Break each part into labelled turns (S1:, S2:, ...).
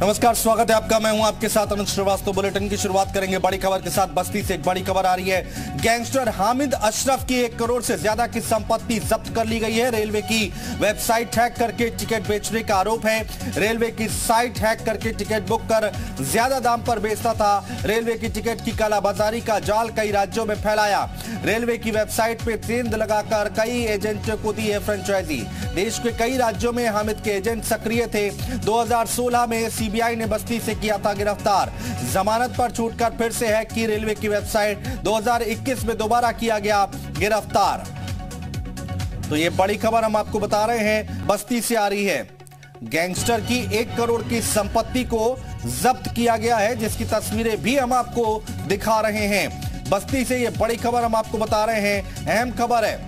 S1: नमस्कार, स्वागत है आपका। मैं हूं आपके साथ अनंत श्रीवास्तव। बुलेटिन की शुरुआत करेंगे बड़ी खबर के साथ। बस्ती से एक बड़ी खबर आ रही है। गैंगस्टर हामिद अशरफ की 1 करोड़ से ज्यादा की संपत्ति जब्त कर ली गई है। रेलवे की वेबसाइट हैक करके टिकट बेचने का आरोप है। रेलवे की साइट हैक करके टिकट बुक कर ज्यादा दाम पर बेचता था। रेलवे की टिकट की कालाबाजारी का जाल कई राज्यों में फैलाया। रेलवे की वेबसाइट पे तेंद लगाकर कई एजेंटों को दी है फ्रेंचाइजी। देश के कई राज्यों में हामिद के एजेंट सक्रिय थे। 2016 में सीबीआई ने बस्ती से किया था गिरफ्तार। जमानत पर छूटकर फिर से हैक की रेलवे की वेबसाइट। 2021 में दोबारा किया गया गिरफ्तार। तो ये बड़ी खबर हम आपको बता रहे हैं, बस्ती से आ रही है। गैंगस्टर की 1 करोड़ की संपत्ति को जब्त किया गया है, जिसकी तस्वीरें भी हम आपको दिखा रहे हैं। बस्ती से ये बड़ी खबर हम आपको बता रहे हैं, अहम खबर है।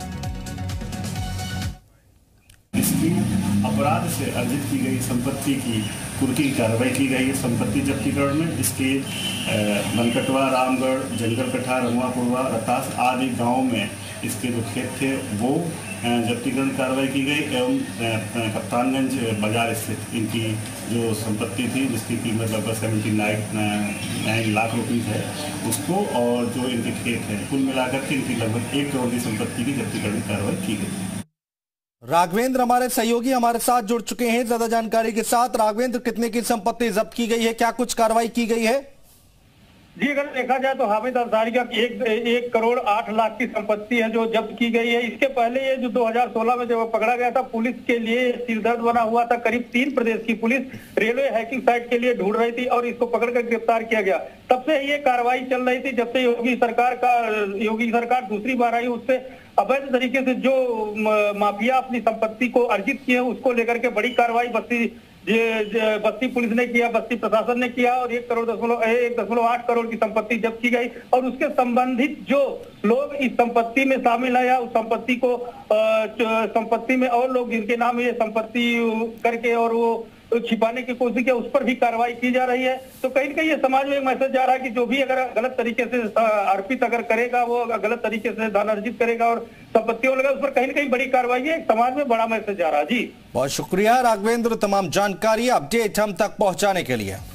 S2: इसकी अपराध से अर्जित की गई संपत्ति की कुर्की की कार्रवाई की गई है संपत्ति जब्तीकरण में। इसके बनकटवा, रामगढ़, जंगल कठा, रमुआपुरवा, रतास आदि गांव में इसके जो खेत थे वो जब्तीकरण कार्रवाई की गई एवं कप्तानगंज बाजार स्थित इनकी जो संपत्ति थी जिसकी कीमत लगभग 79 लाख रुपये है उसको, और जो इनके खेत हैं कुल मिलाकर के इनकी लगभग 1 करोड़ की संपत्ति की जब्तीकरण कार्रवाई की गई।
S1: राघवेंद्र हमारे सहयोगी हमारे साथ जुड़ चुके हैं ज्यादा जानकारी के साथ। राघवेंद्र, कितने की संपत्ति जब्त की गई है, क्या कुछ कार्रवाई की गई है?
S3: जी, अगर देखा जाए तो हामिद अंसारी का 1 करोड़ 8 लाख की संपत्ति है जो जब्त की गई है। इसके पहले ये जो 2016 में जब पकड़ा गया था, पुलिस के लिए सिरदर्द बना हुआ था। करीब 3 प्रदेश की पुलिस रेलवे हैकिंग साइट के लिए ढूंढ रही थी और इसको पकड़कर गिरफ्तार किया गया। तब से ये कार्रवाई चल रही थी जब से योगी सरकार दूसरी बार आई। उससे अवैध तरीके से जो माफिया अपनी संपत्ति को अर्जित किए उसको लेकर के बड़ी कार्रवाई बस्ती पुलिस ने किया, बस्ती प्रशासन ने किया और 1.8 करोड़ की संपत्ति जब्त की गई। और उसके संबंधित जो लोग इस संपत्ति में शामिल है या उस संपत्ति में और लोग जिनके नाम ये संपत्ति करके और वो छिपाने की कोशिश किया, उस पर भी कार्रवाई की जा रही है। तो कहीं ना कहीं ये समाज में एक मैसेज जा रहा है कि जो भी अगर गलत तरीके से अर्पित अगर करेगा, वो गलत तरीके से धन अर्जित करेगा और संपत्तियों लगा, उस पर कहीं ना कहीं बड़ी कार्रवाई है। समाज में बड़ा मैसेज जा रहा है। जी,
S1: बहुत शुक्रिया राघवेंद्र, तमाम जानकारी अपडेट हम तक पहुंचाने के लिए।